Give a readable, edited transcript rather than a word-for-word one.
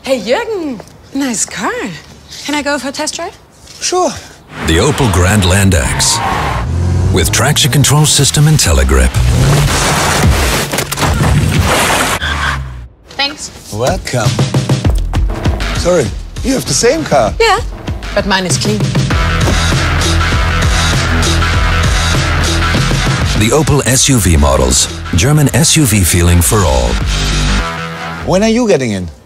Hey, Jürgen, nice car. Can I go for a test drive? Sure. The Opel Grandland X with traction control system and telegrip. Thanks. Welcome. Sorry, you have the same car. Yeah, but mine is clean. The Opel SUV models. German SUV feeling for all. When are you getting in?